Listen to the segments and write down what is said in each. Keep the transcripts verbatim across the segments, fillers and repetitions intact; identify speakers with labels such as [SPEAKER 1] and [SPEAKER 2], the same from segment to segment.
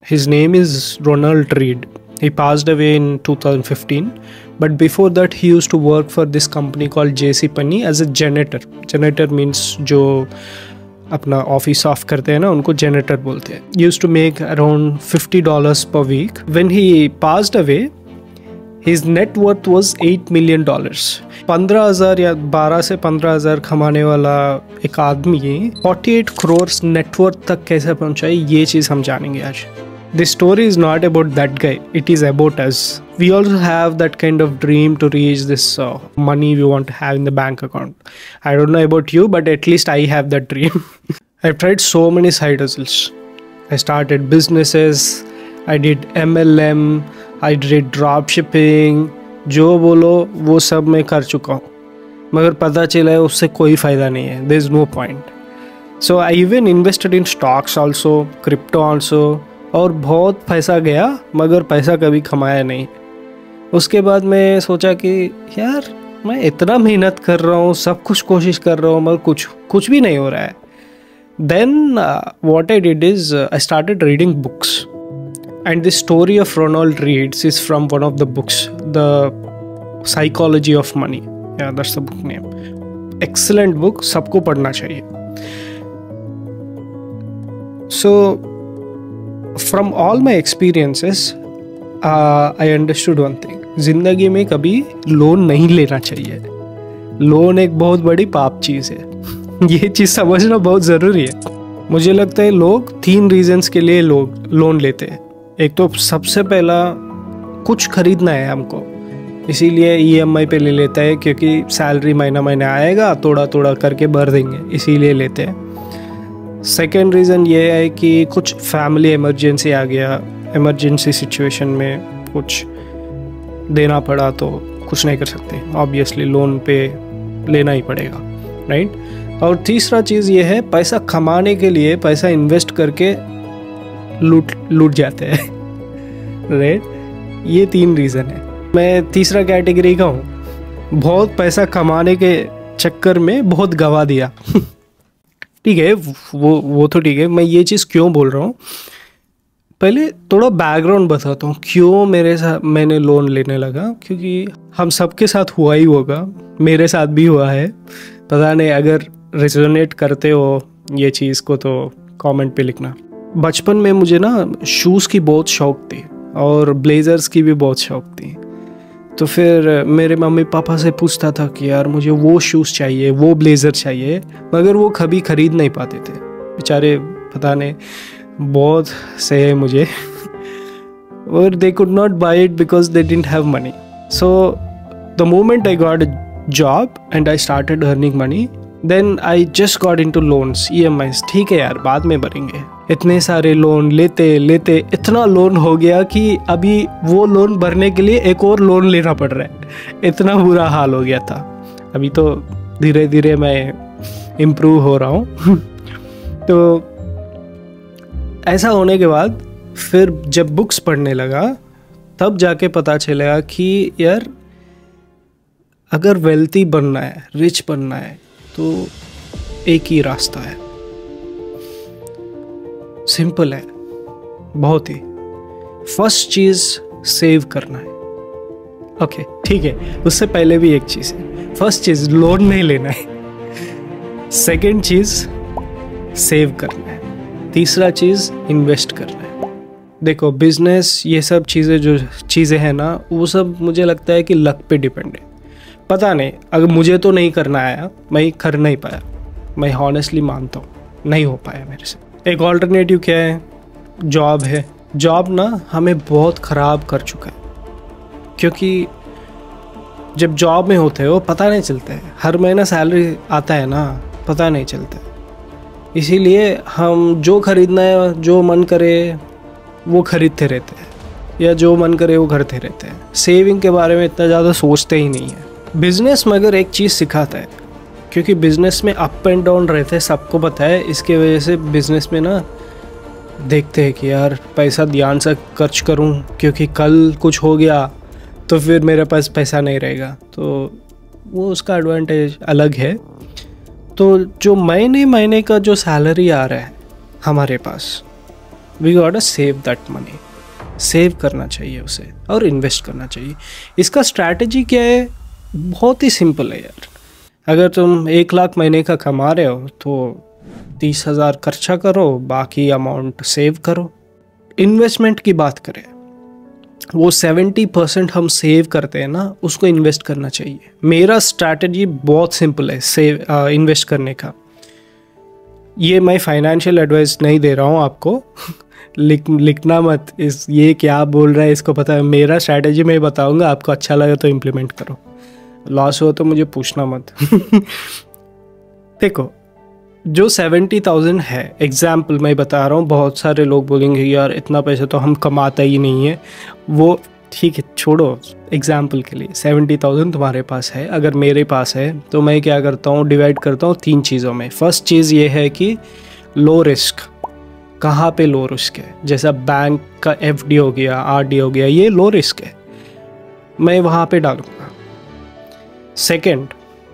[SPEAKER 1] His name is Ronald Read. He passed away in two thousand fifteen, but before that he used to work for this company called J C Penney as a janitor. Janitor means जो अपना office साफ करते हैं ना, उनको janitor बोलते हैं. Used to make around fifty dollars per week. When he passed away, his net worth was eight million dollars. पंद्रह हज़ार या बारह से पंद्रह हज़ार कमाने वाला एक आदमी अड़तालीस करोड़ नेटवर्थ तक कैसे पहुंचा, ये चीज़ हम जानेंगे आज. This story is not about that guy, it is about us. We also have that kind of dream to reach this uh, money we want to have in the bank account. I don't know about you, but at least I have that dream. I've tried so many side hustles. I started businesses, I did M L M, I did drop shipping. जो बोलो वो सब मैं कर चुका हूँ, मगर पता चला है उससे कोई फ़ायदा नहीं है. There is no point. So I even invested in stocks also, crypto also, और बहुत पैसा गया मगर पैसा कभी कमाया नहीं. उसके बाद मैं सोचा कि यार मैं इतना मेहनत कर रहा हूँ, सब कुछ कोशिश कर रहा हूँ, मगर कुछ कुछ भी नहीं हो रहा है. Then uh, what I did is uh, I started reading books. And the story of Ronald Read is from one of the books, The Psychology of Money. Yeah, that's the book name. Excellent book, सबको पढ़ना चाहिए. So, from all my experiences, uh, I understood one thing. जिंदगी में कभी loan नहीं लेना चाहिए. Loan एक बहुत बड़ी पाप चीज़ है. ये चीज़ समझना बहुत ज़रूरी है. मुझे लगता है लोग तीन रीजंस के लिए लोग लोन लेते हैं. एक तो सबसे पहला कुछ खरीदना है हमको, इसीलिए ई एम आई पे ले लेता है, क्योंकि सैलरी महीना महीना आएगा, थोड़ा थोड़ा करके भर देंगे, इसीलिए लेते हैं. सेकेंड रीज़न ये है कि कुछ फैमिली इमरजेंसी आ गया, इमरजेंसी सिचुएशन में कुछ देना पड़ा तो कुछ नहीं कर सकते, ऑब्वियसली लोन पे लेना ही पड़ेगा, राइट. और तीसरा चीज़ ये है, पैसा कमाने के लिए पैसा इन्वेस्ट करके लूट लूट जाते हैं, राइट. ये तीन रीज़न है. मैं तीसरा कैटेगरी का हूँ, बहुत पैसा कमाने के चक्कर में बहुत गवा दिया. ठीक है, वो वो तो ठीक है. मैं ये चीज़ क्यों बोल रहा हूँ, पहले थोड़ा बैकग्राउंड बताता हूँ क्यों मेरे साथ मैंने लोन लेने लगा. क्योंकि हम सबके साथ हुआ ही होगा, मेरे साथ भी हुआ है. पता नहीं अगर रेजोनेट करते हो ये चीज़ को तो कमेंट पे लिखना. बचपन में मुझे ना शूज़ की बहुत शौक़ थी और ब्लेज़र्स की भी बहुत शौक़ थी. तो फिर मेरे मम्मी पापा से पूछता था कि यार मुझे वो शूज़ चाहिए, वो ब्लेज़र चाहिए, मगर वो कभी ख़रीद नहीं पाते थे बेचारे. पता नहीं बहुत सहे मुझे. और they could not buy it because they didn't have money. So the moment I got a job and I started earning money, then I just got into loans, E M Is. ठीक है यार, बाद में भरेंगे. इतने सारे loan लेते लेते इतना लोन हो गया कि अभी वो लोन भरने के लिए एक और लोन लेना पड़ रहा है. इतना बुरा हाल हो गया था. अभी तो धीरे धीरे मैं इम्प्रूव हो रहा हूँ. तो ऐसा होने के बाद फिर जब बुक्स पढ़ने लगा तब जाके पता चला कि यार अगर वेल्थी बनना है, रिच बनना है, तो एक ही रास्ता है. सिंपल है बहुत ही. फर्स्ट चीज़ सेव करना है. ओके ठीक है, उससे पहले भी एक चीज़ है. फर्स्ट चीज़ लोन नहीं लेना है. सेकंड चीज़ सेव करना है. तीसरा चीज़ इन्वेस्ट करना है. देखो बिजनेस ये सब चीज़ें जो चीज़ें हैं ना, वो सब मुझे लगता है कि लक पे डिपेंड है. पता नहीं, अगर मुझे तो नहीं करना आया, मैं कर नहीं पाया, मैं हॉनेस्टली मानता हूँ नहीं हो पाया मेरे से. एक ऑल्टरनेटिव क्या है, जॉब है. जॉब ना हमें बहुत ख़राब कर चुका है, क्योंकि जब जॉब में होते हो पता नहीं चलता है, हर महीना सैलरी आता है ना, पता नहीं चलता है. इसीलिए हम जो खरीदना है, जो मन करे वो खरीदते रहते हैं, या जो मन करे वो करते रहते हैं. सेविंग के बारे में इतना ज़्यादा सोचते ही नहीं है. बिज़नेस मगर एक चीज़ सिखाता है, क्योंकि बिज़नेस में अप एंड डाउन रहते हैं, सबको पता है. इसके वजह से बिज़नेस में ना देखते हैं कि यार पैसा ध्यान से खर्च करूं, क्योंकि कल कुछ हो गया तो फिर मेरे पास पैसा नहीं रहेगा. तो वो उसका एडवांटेज अलग है. तो जो महीने महीने का जो सैलरी आ रहा है हमारे पास, we got to save that money, save करना चाहिए उसे और इन्वेस्ट करना चाहिए। इसका स्ट्रैटेजी क्या है? बहुत ही सिंपल है यार। अगर तुम एक लाख महीने का कमा रहे हो तो तीस हज़ार खर्चा करो, बाकी अमाउंट सेव करो। इन्वेस्टमेंट की बात करें, वो सेवेंटी परसेंट हम सेव करते हैं ना, उसको इन्वेस्ट करना चाहिए। मेरा स्ट्रैटेजी बहुत सिंपल है सेव इन्वेस्ट करने का। ये मैं फाइनेंशियल एडवाइस नहीं दे रहा हूँ आपको लिख लिखना मत इस ये क्या बोल रहा है इसको पता है। मेरा स्ट्रैटेजी मैं बताऊँगा, आपको अच्छा लगे तो इम्प्लीमेंट करो, लॉस हो तो मुझे पूछना मत देखो, जो सेवेंटी थाउजेंड है, एग्जाम्पल मैं बता रहा हूँ, बहुत सारे लोग बोलेंगे यार इतना पैसा तो हम कमाता ही नहीं है। वो ठीक है, छोड़ो, एग्जाम्पल के लिए सेवेंटी थाउजेंड तुम्हारे पास है, अगर मेरे पास है तो मैं क्या करता हूँ, डिवाइड करता हूँ तीन चीज़ों में। फर्स्ट चीज़ ये है कि लो रिस्क। कहाँ पे लो रिस्क है? जैसा बैंक का एफ डी हो गया, आर डी हो गया, ये लो रिस्क है, मैं वहाँ पे डालूँगा। Second,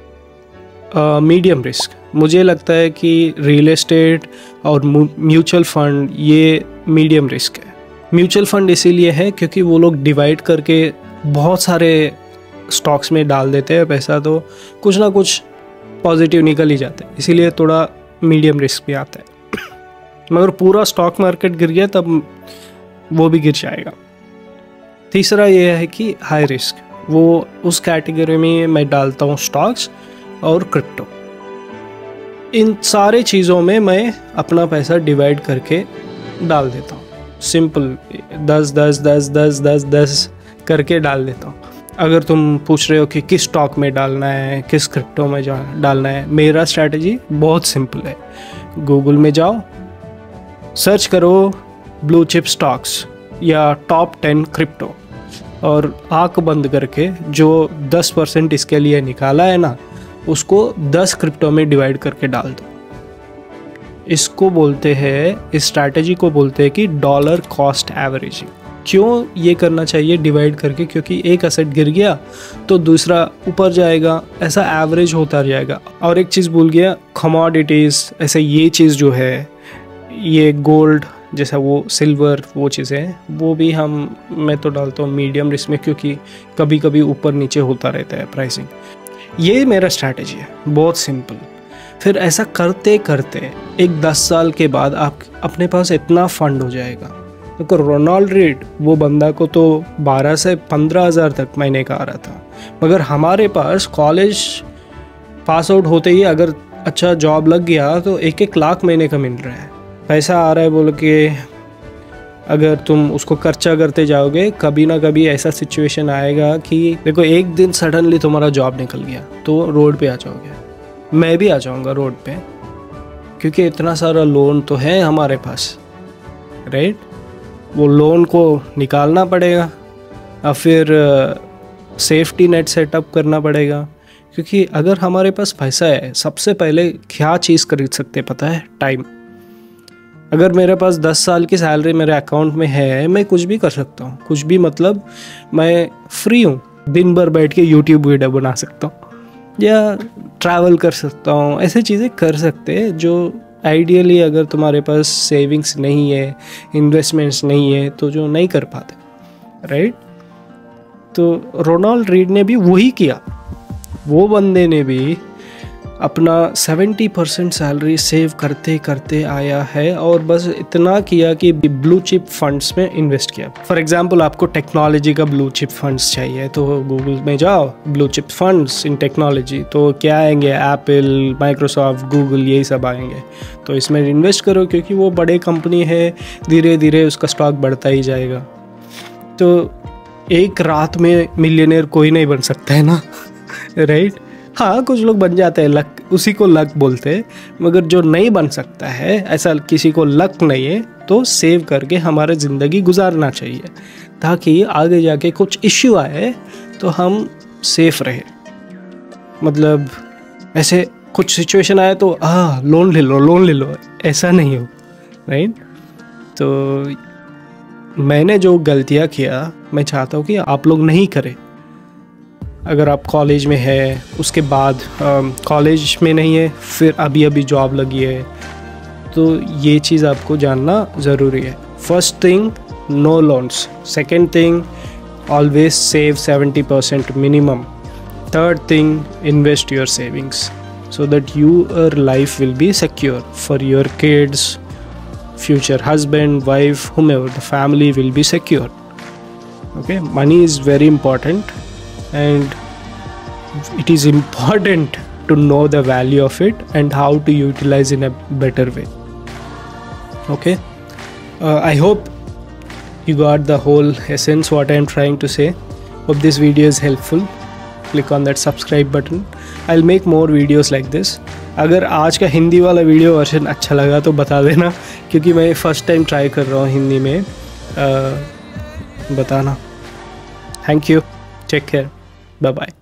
[SPEAKER 1] medium risk. मुझे लगता है कि रियल एस्टेट और म्यूचुअल फंड ये मीडियम रिस्क है। म्यूचुअल फंड इसीलिए है क्योंकि वो लोग डिवाइड करके बहुत सारे स्टॉक्स में डाल देते हैं पैसा, तो कुछ ना कुछ पॉजिटिव निकल ही जाता है, इसीलिए थोड़ा मीडियम रिस्क भी आता है। मगर पूरा स्टॉक मार्केट गिर गया तब वो भी गिर जाएगा। तीसरा ये है कि हाई रिस्क, वो उस कैटेगरी में मैं डालता हूँ स्टॉक्स और क्रिप्टो। इन सारे चीज़ों में मैं अपना पैसा डिवाइड करके डाल देता हूँ। सिंपल दस दस दस दस दस दस करके डाल देता हूँ। अगर तुम पूछ रहे हो कि किस स्टॉक में डालना है, किस क्रिप्टो में जा डालना है, मेरा स्ट्रैटेजी बहुत सिंपल है। गूगल में जाओ, सर्च करो ब्लू चिप स्टॉक्स या टॉप टेन क्रिप्टो, और आँख बंद करके जो दस परसेंट इसके लिए निकाला है ना, उसको दस क्रिप्टो में डिवाइड करके डाल दो। इसको बोलते हैं, इस स्ट्रैटेजी को बोलते हैं कि डॉलर कॉस्ट एवरेजिंग। क्यों ये करना चाहिए डिवाइड करके? क्योंकि एक एसेट गिर गया तो दूसरा ऊपर जाएगा, ऐसा एवरेज होता जाएगा। और एक चीज़ भूल गया, कमोडिटीज़, ऐसे ये चीज़ जो है, ये गोल्ड जैसा, वो सिल्वर, वो चीज़ें, वो भी हम मैं तो डालता हूँ मीडियम रिस्क में, क्योंकि कभी कभी ऊपर नीचे होता रहता है प्राइसिंग। ये मेरा स्ट्रैटेजी है, बहुत सिंपल। फिर ऐसा करते करते एक दस साल के बाद आप अपने पास इतना फंड हो जाएगा। तो रोनाल्ड रीड, वो बंदा को तो बारह से पंद्रह हज़ार तक महीने का आ रहा था, मगर हमारे पास कॉलेज पास आउट होते ही अगर अच्छा जॉब लग गया तो एक एक लाख महीने का मिल रहा है। पैसा आ रहा है बोल के अगर तुम उसको खर्चा करते जाओगे, कभी ना कभी ऐसा सिचुएशन आएगा कि देखो एक दिन सडनली तुम्हारा जॉब निकल गया तो रोड पे आ जाओगे। मैं भी आ जाऊंगा रोड पे, क्योंकि इतना सारा लोन तो है हमारे पास, राइट? वो लोन को निकालना पड़ेगा और फिर सेफ्टी नेट सेटअप करना पड़ेगा। क्योंकि अगर हमारे पास पैसा है, सबसे पहले क्या चीज़ खरीद सकते पता है? टाइम। अगर मेरे पास दस साल की सैलरी मेरे अकाउंट में है, मैं कुछ भी कर सकता हूँ। कुछ भी मतलब मैं फ्री हूँ, दिन भर बैठ के यूट्यूब वीडियो बना सकता हूँ या ट्रैवल कर सकता हूँ। ऐसे चीज़ें कर सकते हैं जो आइडियली अगर तुम्हारे पास सेविंग्स नहीं है, इन्वेस्टमेंट्स नहीं है, तो जो नहीं कर पाते, राइट? तो रोनाल्ड रीड ने भी वही किया। वो बंदे ने भी अपना सेवेंटी परसेंट सैलरी सेव करते करते आया है और बस इतना किया कि ब्लू चिप फंड्स में इन्वेस्ट किया। फॉर एग्जांपल, आपको टेक्नोलॉजी का ब्लू चिप फंड्स चाहिए तो गूगल में जाओ, blue chip funds in technology, तो क्या आएंगे? एप्पल, माइक्रोसॉफ्ट, गूगल, यही सब आएंगे। तो इसमें इन्वेस्ट करो क्योंकि वो बड़े कंपनी है, धीरे धीरे उसका स्टॉक बढ़ता ही जाएगा। तो एक रात में मिलियनेयर कोई नहीं बन सकता है ना, राइट? हाँ, कुछ लोग बन जाते हैं, लक, उसी को लक बोलते हैं। मगर जो नहीं बन सकता है, ऐसा किसी को लक नहीं है, तो सेव करके हमारे ज़िंदगी गुजारना चाहिए, ताकि आगे जाके कुछ इश्यू आए तो हम सेफ रहे। मतलब ऐसे कुछ सिचुएशन आए तो आ लोन ले लो, लोन ले लो, ऐसा नहीं हो, राइट? तो मैंने जो गलतियाँ किया, मैं चाहता हूँ कि आप लोग नहीं करें। अगर आप कॉलेज में है, उसके बाद कॉलेज में नहीं है, फिर अभी अभी जॉब लगी है, तो ये चीज़ आपको जानना ज़रूरी है। first thing, no loans. Second thing, always save seventy percent minimum. Third thing, invest your savings so that your life will be secure for your kids, future husband, wife, whomever. The family will be secure. Okay, money is very important, and it is important to know the value of it and how to utilize in a better way. Okay, uh, I hope you got the whole essence what I am trying to say. Hope this video is helpful. Click on that subscribe button. I'll make more videos like this. अगर आज का हिंदी वाला video version अच्छा लगा तो बता देना, क्योंकि मैं फर्स्ट टाइम ट्राई कर रहा हूँ हिंदी में. uh, बताना. Thank you. Take care. Bye bye.